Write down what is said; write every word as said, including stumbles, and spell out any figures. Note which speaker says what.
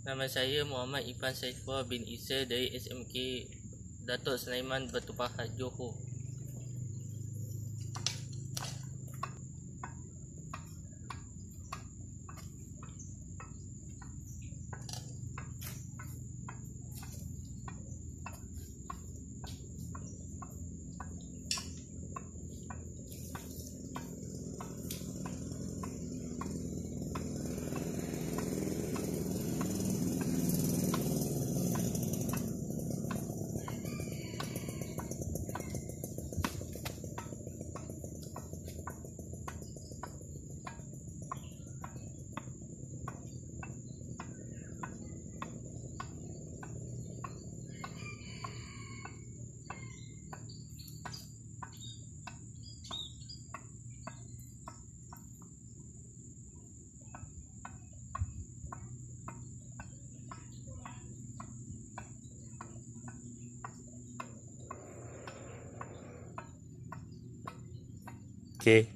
Speaker 1: Nama saya Muhammad Irfan Saiful bin Isa dari S M K Datuk Sulaiman Batu Pahat, Johor.
Speaker 2: Okay.